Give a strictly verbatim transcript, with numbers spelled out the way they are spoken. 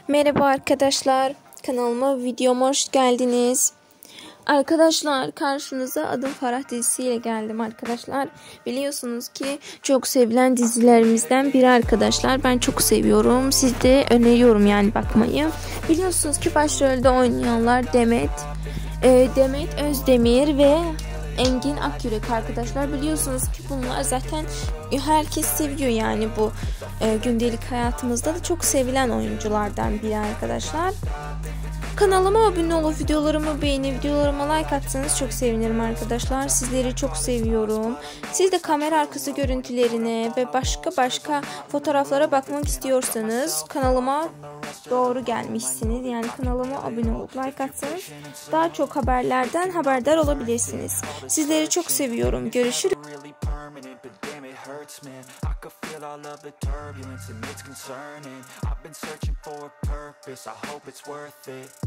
Merhaba arkadaşlar, kanalıma videoma hoş geldiniz. Arkadaşlar karşınıza Adım Farah dizisiyle geldim arkadaşlar. Biliyorsunuz ki çok sevilen dizilerimizden biri arkadaşlar. Ben çok seviyorum. Siz de öneriyorum yani bakmayı. Biliyorsunuz ki başrolde oynayanlar Demet, e, Demet Özdemir ve Engin Akyürek arkadaşlar. Biliyorsunuz ki bunlar zaten herkes seviyor yani bu e, gündelik hayatımızda da çok sevilen oyunculardan biri arkadaşlar. Kanalıma abone olup videolarımı beğenip videolarıma like atsanız çok sevinirim arkadaşlar. Sizleri çok seviyorum. Siz de kamera arkası görüntülerine ve başka başka fotoğraflara bakmak istiyorsanız kanalıma doğru gelmişsiniz. Yani kanalıma abone olup like atsanız daha çok haberlerden haberdar olabilirsiniz. Sizleri çok seviyorum. Görüşürüz. Man, I could feel all of the turbulence and it's concerning. I've been searching for a purpose, I hope it's worth it.